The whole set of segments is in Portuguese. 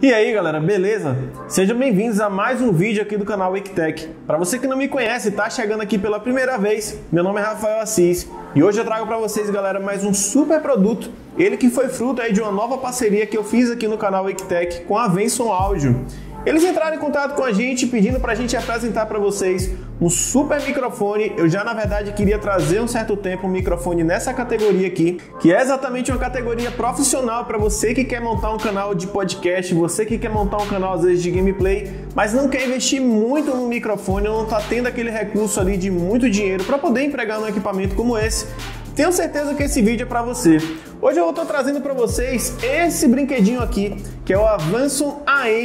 E aí galera, beleza? Sejam bem-vindos a mais um vídeo aqui do canal Waketech. Para você que não me conhece e está chegando aqui pela primeira vez, meu nome é Rafael Assis e hoje eu trago para vocês, galera, mais um super produto. Ele que foi fruto aí de uma nova parceria que eu fiz aqui no canal Waketech com a Venson Audio. Eles entraram em contato com a gente pedindo para a gente apresentar para vocês um super microfone. Eu já, na verdade, queria trazer um certo tempo um microfone nessa categoria aqui, que é exatamente uma categoria profissional para você que quer montar um canal de podcast, você que quer montar um canal, às vezes, de gameplay, mas não quer investir muito no microfone, ou não está tendo aquele recurso ali de muito dinheiro para poder empregar num equipamento como esse. Tenho certeza que esse vídeo é para você. Hoje eu estou trazendo para vocês esse brinquedinho aqui, que é o Venson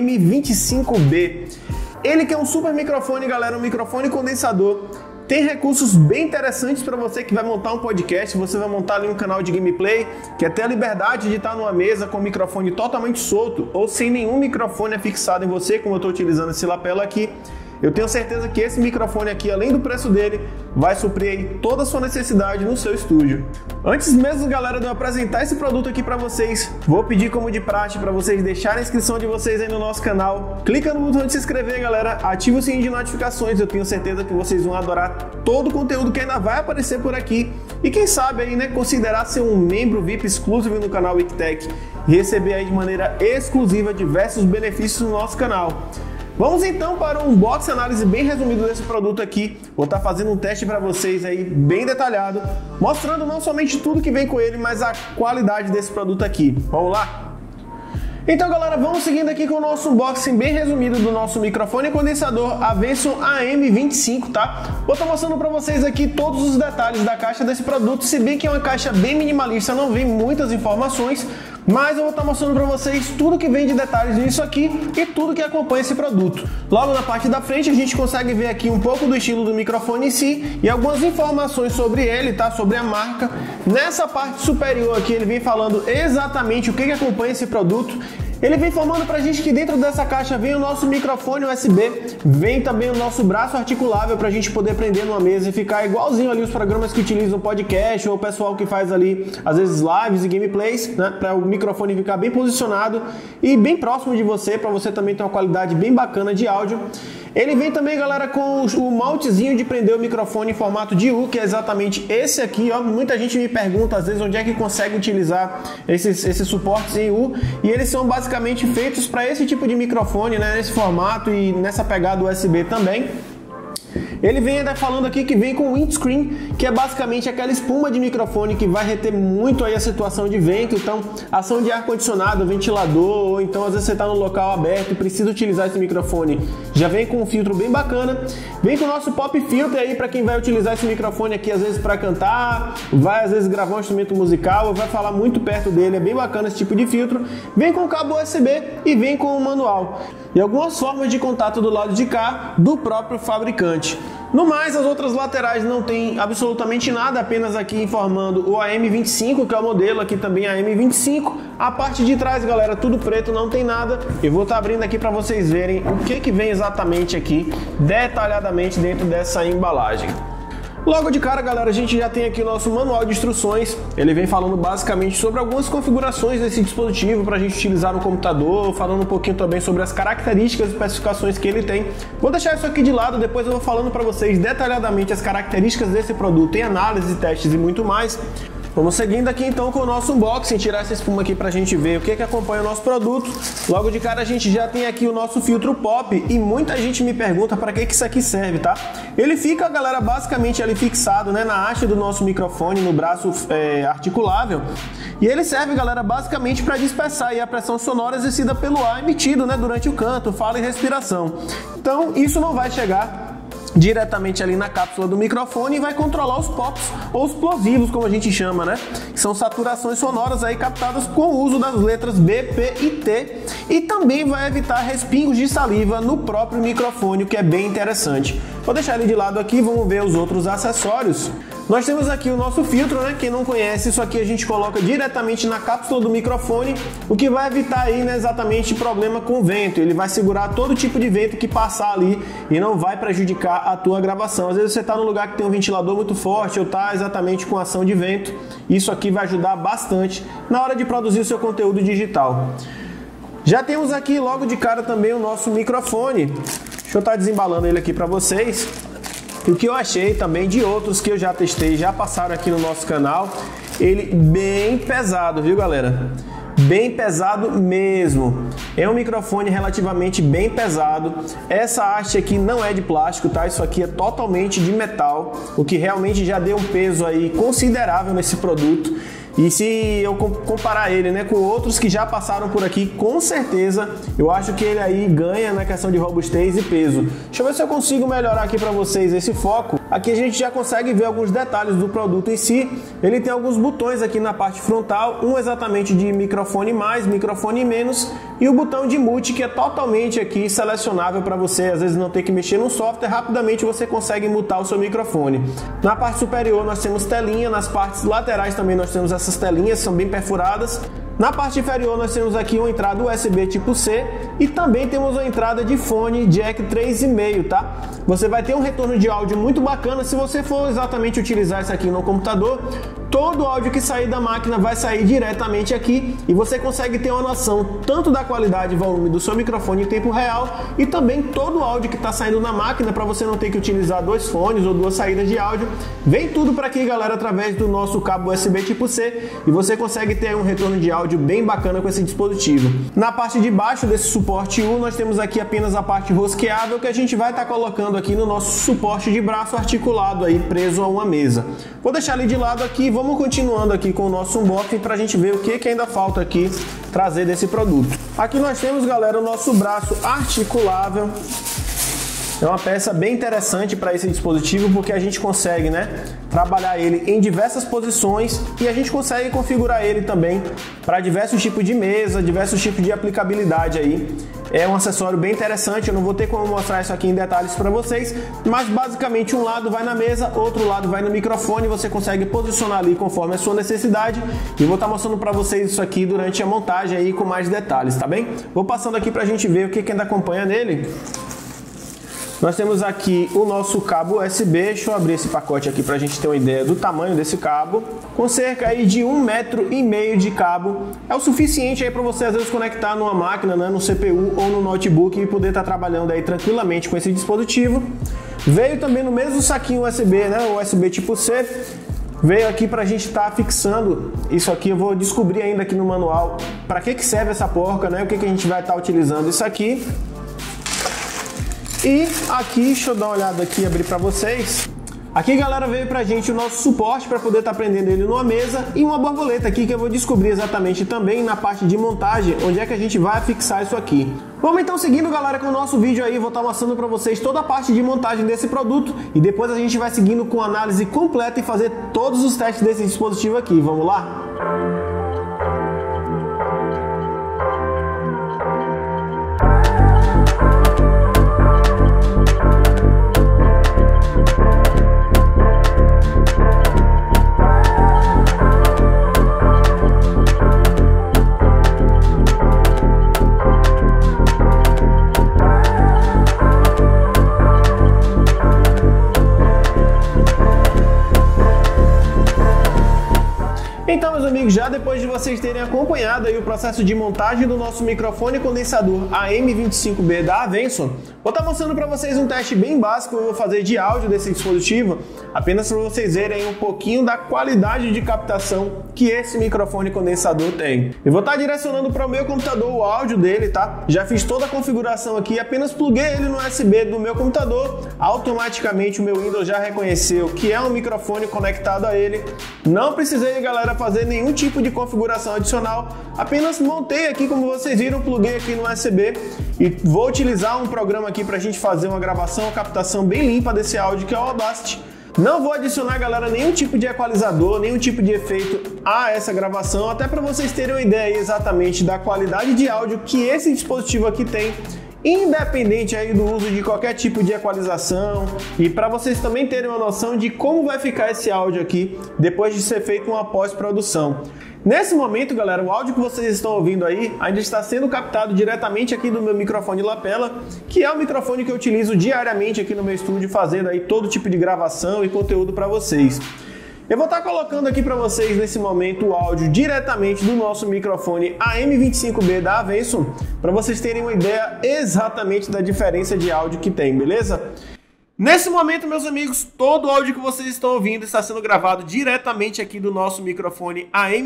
AM25B. Ele que é um super microfone, galera, um microfone condensador. Tem recursos bem interessantes para você que vai montar um podcast, você vai montar ali um canal de gameplay, quer ter a liberdade de estar numa mesa com o microfone totalmente solto ou sem nenhum microfone afixado em você, como eu estou utilizando esse lapela aqui. Eu tenho certeza que esse microfone aqui, além do preço dele, vai suprir aí toda a sua necessidade no seu estúdio. Antes mesmo, galera, de eu apresentar esse produto aqui para vocês, vou pedir como de praxe para vocês deixarem a inscrição de vocês aí no nosso canal. Clica no botão de se inscrever, galera, ativa o sininho de notificações, eu tenho certeza que vocês vão adorar todo o conteúdo que ainda vai aparecer por aqui. E quem sabe aí, né, considerar ser um membro VIP exclusivo no canal Waketech e receber aí de maneira exclusiva diversos benefícios no nosso canal. Vamos então para um unboxing análise bem resumido desse produto aqui. Vou estar fazendo um teste para vocês aí bem detalhado, mostrando não somente tudo que vem com ele, mas a qualidade desse produto aqui. Vamos lá? Então, galera, vamos seguindo aqui com o nosso unboxing bem resumido do nosso microfone condensador, a Venson AM25, tá? Vou estar mostrando para vocês aqui todos os detalhes da caixa desse produto, se bem que é uma caixa bem minimalista, não vem muitas informações, mas eu vou estar mostrando para vocês tudo que vem de detalhes nisso aqui e tudo que acompanha esse produto. Logo na parte da frente a gente consegue ver aqui um pouco do estilo do microfone em si e algumas informações sobre ele, tá? Sobre a marca. Nessa parte superior aqui ele vem falando exatamente o que acompanha esse produto. Ele vem informando pra gente que dentro dessa caixa vem o nosso microfone USB, vem também o nosso braço articulável pra gente poder prender numa mesa e ficar igualzinho ali os programas que utilizam podcast ou o pessoal que faz ali, às vezes, lives e gameplays, né? Pra o microfone ficar bem posicionado e bem próximo de você, pra você também ter uma qualidade bem bacana de áudio. Ele vem também, galera, com o mountezinho de prender o microfone em formato de U, que é exatamente esse aqui, ó. Muita gente me pergunta, às vezes, onde é que consegue utilizar esses suportes em U, e eles são basicamente feitos para esse tipo de microfone, né, nesse formato e nessa pegada USB também. Ele vem ainda falando aqui que vem com windscreen, que é basicamente aquela espuma de microfone que vai reter muito aí a situação de vento, então ação de ar-condicionado, ventilador, ou então às vezes você está no local aberto e precisa utilizar esse microfone, já vem com um filtro bem bacana, vem com o nosso pop filter aí para quem vai utilizar esse microfone aqui às vezes para cantar, vai às vezes gravar um instrumento musical ou vai falar muito perto dele, é bem bacana esse tipo de filtro, vem com cabo USB e vem com o manual. E algumas formas de contato do lado de cá do próprio fabricante. No mais, as outras laterais não tem absolutamente nada, apenas aqui informando o AM25, que é o modelo, aqui também a AM25. A parte de trás, galera, tudo preto, não tem nada. Eu vou estar abrindo aqui para vocês verem o que vem exatamente aqui, detalhadamente dentro dessa embalagem. Logo de cara, galera, a gente já tem aqui o nosso manual de instruções. Ele vem falando basicamente sobre algumas configurações desse dispositivo para a gente utilizar no computador, falando um pouquinho também sobre as características e especificações que ele tem. Vou deixar isso aqui de lado, depois eu vou falando para vocês detalhadamente as características desse produto em análise, testes e muito mais. Vamos seguindo aqui então com o nosso unboxing, tirar essa espuma aqui pra gente ver o que acompanha o nosso produto. Logo de cara a gente já tem aqui o nosso filtro pop e muita gente me pergunta para que isso aqui serve, tá? Ele fica, galera, basicamente ali fixado, né, na haste do nosso microfone, no braço articulável. E ele serve, galera, basicamente para dispersar aí a pressão sonora exercida pelo ar emitido, né, durante o canto, fala e respiração. Então isso não vai chegar diretamente ali na cápsula do microfone e vai controlar os pops ou os plosivos, como a gente chama, né? Que são saturações sonoras aí captadas com o uso das letras B, P e T, e também vai evitar respingos de saliva no próprio microfone, o que é bem interessante. Vou deixar ele de lado aqui, vamos ver os outros acessórios. Nós temos aqui o nosso filtro, né? Quem não conhece, isso aqui a gente coloca diretamente na cápsula do microfone, o que vai evitar aí, né, exatamente problema com vento. Ele vai segurar todo tipo de vento que passar ali e não vai prejudicar a tua gravação. Às vezes você está num lugar que tem um ventilador muito forte ou está exatamente com ação de vento. Isso aqui vai ajudar bastante na hora de produzir o seu conteúdo digital. Já temos aqui logo de cara também o nosso microfone. Deixa eu estar desembalando ele aqui para vocês. E o que eu achei também de outros que eu já testei, já passaram aqui no nosso canal, ele bem pesado, viu galera? Bem pesado mesmo. É um microfone relativamente bem pesado. Essa haste aqui não é de plástico, tá? Isso aqui é totalmente de metal, o que realmente já deu um peso aí considerável nesse produto. E se eu comparar ele, né, com outros que já passaram por aqui, com certeza eu acho que ele aí ganha na questão de robustez e peso. Deixa eu ver se eu consigo melhorar aqui para vocês esse foco. Aqui a gente já consegue ver alguns detalhes do produto em si. Ele tem alguns botões aqui na parte frontal, um exatamente de microfone mais, microfone menos, e o botão de mute, que é totalmente aqui selecionável para você às vezes não ter que mexer no software, rapidamente você consegue mutar o seu microfone. Na parte superior nós temos telinha, nas partes laterais também nós temos essas telinhas, são bem perfuradas. Na parte inferior nós temos aqui uma entrada USB tipo C e também temos uma entrada de fone jack 3,5, tá? Você vai ter um retorno de áudio muito bacana se você for exatamente utilizar isso aqui no computador. Todo o áudio que sair da máquina vai sair diretamente aqui e você consegue ter uma noção tanto da qualidade e volume do seu microfone em tempo real e também todo o áudio que está saindo na máquina, para você não ter que utilizar dois fones ou duas saídas de áudio. Vem tudo para aqui, galera, através do nosso cabo USB tipo C e você consegue ter um retorno de áudio bem bacana com esse dispositivo. Na parte de baixo desse suporte U, nós temos aqui apenas a parte rosqueável que a gente vai estar colocando aqui no nosso suporte de braço articulado aí, preso a uma mesa. Vou deixar ali de lado aqui e vamos continuando aqui com o nosso unboxing para a gente ver o que ainda falta aqui trazer desse produto. Aqui nós temos, galera, o nosso braço articulável. É uma peça bem interessante para esse dispositivo porque a gente consegue, né, trabalhar ele em diversas posições e a gente consegue configurar ele também para diversos tipos de mesa, diversos tipos de aplicabilidade aí. É um acessório bem interessante, eu não vou ter como mostrar isso aqui em detalhes para vocês, mas basicamente um lado vai na mesa, outro lado vai no microfone, você consegue posicionar ali conforme a sua necessidade e vou estar mostrando para vocês isso aqui durante a montagem aí com mais detalhes, tá bem? Vou passando aqui para a gente ver o que ainda acompanha nele. Nós temos aqui o nosso cabo USB, deixa eu abrir esse pacote aqui para a gente ter uma ideia do tamanho desse cabo. Com cerca aí de 1,5 metro de cabo, é o suficiente aí para você às vezes conectar numa máquina, né, no CPU ou no notebook e poder estar trabalhando aí tranquilamente com esse dispositivo. Veio também no mesmo saquinho USB, né, o USB tipo C. Veio aqui para a gente estar fixando isso aqui, eu vou descobrir ainda aqui no manual para que serve essa porca, né, o que a gente vai estar utilizando isso aqui. E aqui, deixa eu dar uma olhada aqui e abrir para vocês. Aqui, galera, veio pra gente o nosso suporte para poder estar prendendo ele numa mesa e uma borboleta aqui que eu vou descobrir exatamente também na parte de montagem, onde é que a gente vai fixar isso aqui. Vamos então seguindo, galera, com o nosso vídeo aí, vou estar mostrando para vocês toda a parte de montagem desse produto e depois a gente vai seguindo com a análise completa e fazer todos os testes desse dispositivo aqui. Vamos lá? Então, meus amigos, já depois de vocês terem acompanhado aí o processo de montagem do nosso microfone condensador AM25B da Avenson, vou estar mostrando para vocês um teste bem básico que eu vou fazer de áudio desse dispositivo, apenas para vocês verem um pouquinho da qualidade de captação que esse microfone condensador tem. Eu vou estar direcionando para o meu computador o áudio dele, tá? Já fiz toda a configuração aqui, apenas pluguei ele no USB do meu computador, automaticamente o meu Windows já reconheceu que é um microfone conectado a ele. Não precisei, galera, fazer nenhum tipo de configuração adicional, apenas montei aqui, como vocês viram, pluguei aqui no USB e vou utilizar um programa aqui para a gente fazer uma gravação, uma captação bem limpa desse áudio, que é o Audacity. Não vou adicionar, galera, nenhum tipo de equalizador, nenhum tipo de efeito a essa gravação, até para vocês terem uma ideia exatamente da qualidade de áudio que esse dispositivo aqui tem, independente aí do uso de qualquer tipo de equalização, e para vocês também terem uma noção de como vai ficar esse áudio aqui depois de ser feito uma pós-produção. Nesse momento, galera, o áudio que vocês estão ouvindo aí ainda está sendo captado diretamente aqui do meu microfone lapela, que é o microfone que eu utilizo diariamente aqui no meu estúdio, fazendo aí todo tipo de gravação e conteúdo para vocês. Eu vou estar colocando aqui para vocês nesse momento o áudio diretamente do nosso microfone AM25B da Avenson, para vocês terem uma ideia exatamente da diferença de áudio que tem, beleza? Nesse momento, meus amigos, todo o áudio que vocês estão ouvindo está sendo gravado diretamente aqui do nosso microfone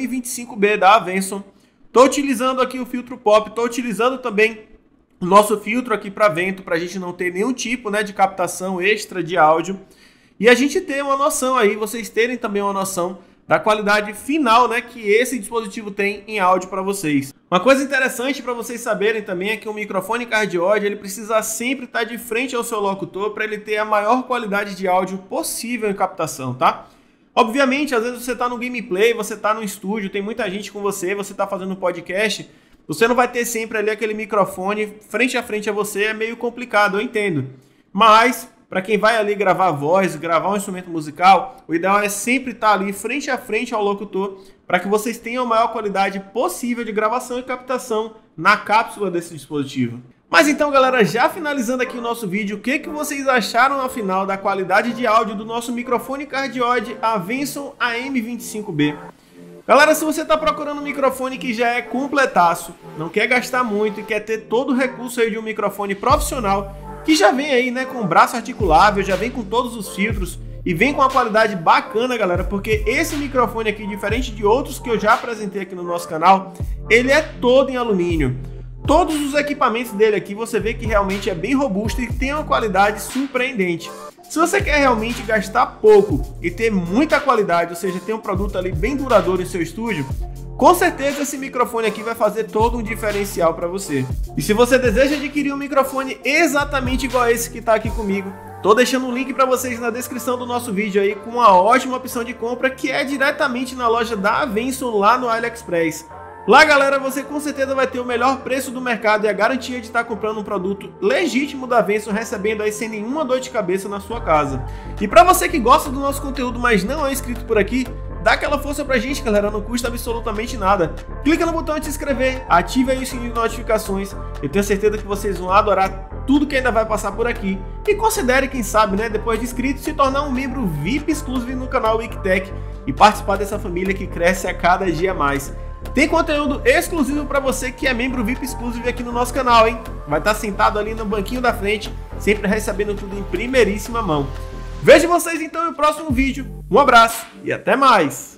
AM25B da Avenson. Estou utilizando aqui o filtro pop, estou utilizando também o nosso filtro aqui para vento, para a gente não ter nenhum tipo, né, de captação extra de áudio. E a gente ter uma noção aí, vocês terem também uma noção da qualidade final, né, que esse dispositivo tem em áudio para vocês. Uma coisa interessante para vocês saberem também é que o microfone cardioide ele precisa sempre estar de frente ao seu locutor para ele ter a maior qualidade de áudio possível em captação, tá? Obviamente, às vezes você está no gameplay, você está no estúdio, tem muita gente com você, você está fazendo um podcast, você não vai ter sempre ali aquele microfone frente a frente a você, é meio complicado, eu entendo. Mas para quem vai ali gravar voz, gravar um instrumento musical, o ideal é sempre estar ali frente a frente ao locutor para que vocês tenham a maior qualidade possível de gravação e captação na cápsula desse dispositivo. Mas então, galera, já finalizando aqui o nosso vídeo, o que vocês acharam afinal da qualidade de áudio do nosso microfone cardioide Avenson AM25B? Galera, se você está procurando um microfone que já é completaço, não quer gastar muito e quer ter todo o recurso aí de um microfone profissional, que já vem aí, né, com braço articulável, já vem com todos os filtros e vem com uma qualidade bacana, galera, porque esse microfone aqui, diferente de outros que eu já apresentei aqui no nosso canal, ele é todo em alumínio. Todos os equipamentos dele aqui você vê que realmente é bem robusto e tem uma qualidade surpreendente. Se você quer realmente gastar pouco e ter muita qualidade, ou seja, ter um produto ali bem duradouro em seu estúdio, com certeza esse microfone aqui vai fazer todo um diferencial para você. E se você deseja adquirir um microfone exatamente igual a esse que está aqui comigo, tô deixando um link para vocês na descrição do nosso vídeo aí com uma ótima opção de compra que é diretamente na loja da Avenson lá no AliExpress. Lá, galera, você com certeza vai ter o melhor preço do mercado e a garantia de estar comprando um produto legítimo da Avenson, recebendo aí sem nenhuma dor de cabeça na sua casa. E para você que gosta do nosso conteúdo, mas não é inscrito por aqui, dá aquela força pra gente, galera, não custa absolutamente nada. Clica no botão de se inscrever, ative aí o sininho de notificações. Eu tenho certeza que vocês vão adorar tudo que ainda vai passar por aqui. E considere, quem sabe, né, depois de inscrito, se tornar um membro VIP exclusivo no canal WICTEC e participar dessa família que cresce a cada dia mais. Tem conteúdo exclusivo para você que é membro VIP exclusivo aqui no nosso canal, hein? Vai estar sentado ali no banquinho da frente, sempre recebendo tudo em primeiríssima mão. Vejo vocês então no próximo vídeo. Um abraço e até mais!